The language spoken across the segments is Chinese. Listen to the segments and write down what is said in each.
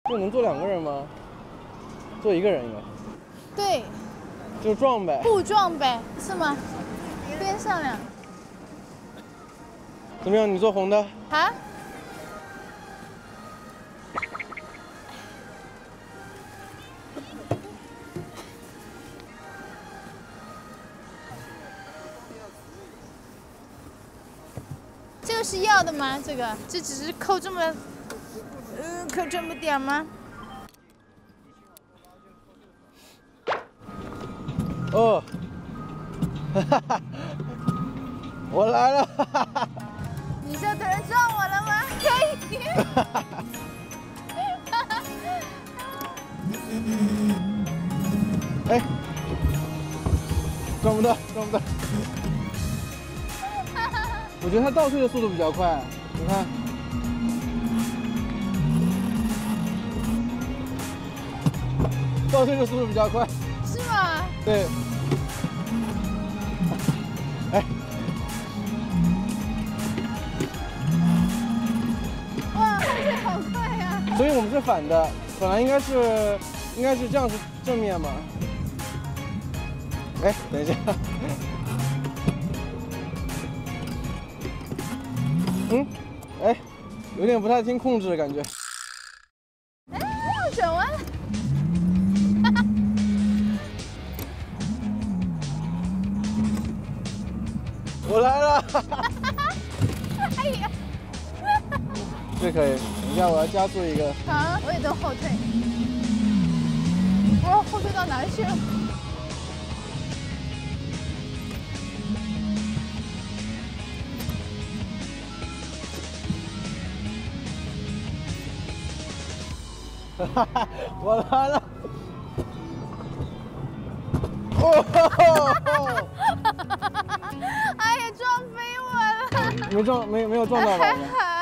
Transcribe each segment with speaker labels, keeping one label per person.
Speaker 1: 这能坐2个人吗？坐1个人应该。
Speaker 2: 对，
Speaker 1: 就撞呗。
Speaker 2: 互撞呗，是吗？边上两。
Speaker 1: 怎么样？你坐红的？
Speaker 2: 啊？这个是要的吗？这个，这只是扣这么，扣这么点吗？
Speaker 1: 哦，哈哈，我来了，哈哈哈。
Speaker 2: 你是要突然撞我了吗？可以。
Speaker 1: 哎，撞不到，撞不到。我觉得它倒退的速度比较快，你看。倒退的速度比较快。
Speaker 2: 是吗？
Speaker 1: 对。哎。
Speaker 2: 哇，倒退好快呀！
Speaker 1: 所以我们是反的，本来应该是这样子正面嘛。哎，等一下。哎，有点不太听控制感觉。
Speaker 2: 哎，转弯。
Speaker 1: 我来了。
Speaker 2: 哎呀！
Speaker 1: 这可以，等一下我要加速一个。
Speaker 2: 好，我也都后退。我后退到哪里去了？
Speaker 1: 哈哈，我来了！哦！
Speaker 2: 哎呀，撞飞我了！
Speaker 1: 没有撞到吧？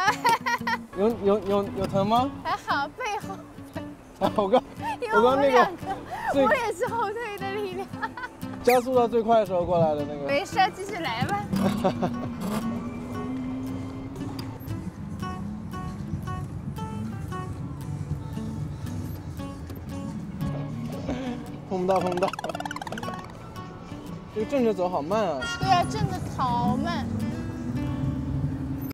Speaker 1: 有疼吗？
Speaker 2: 还好，背后。
Speaker 1: 啊，我刚那个，
Speaker 2: 我也是后退的力量。
Speaker 1: 加速到最快的时候过来的那个。
Speaker 2: 没事，继续来吧。
Speaker 1: 碰不到。这个正着走好慢啊。
Speaker 2: 对啊，正着好慢。